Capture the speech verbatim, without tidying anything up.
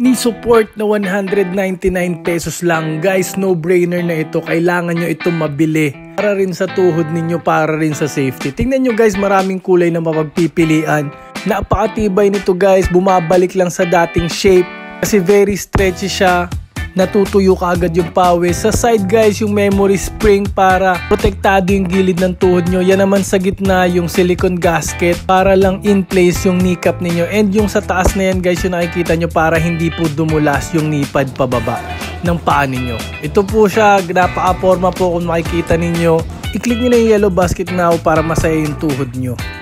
Knee support na one hundred ninety-nine pesos lang. Guys, no brainer na ito. Kailangan nyo ito mabili. Para rin sa tuhod ninyo, para rin sa safety. Tingnan nyo guys, maraming kulay na mapagpipilian. Napakatibay nito guys, bumabalik lang sa dating shape. Kasi very stretchy siya. Natutuyo ka agad yung pawis. Sa side guys, yung memory spring para protektado yung gilid ng tuhod nyo. Yan naman sa gitna yung silicone gasket para lang in place yung kneecap ninyo. And yung sa taas na yan guys, yung nakikita nyo para hindi po dumulas yung knee pad pababa ng paa ninyo. Ito po siya, napaka-forma po kung makikita ninyo. I-click nyo na yung yellow basket now para masaya yung tuhod nyo.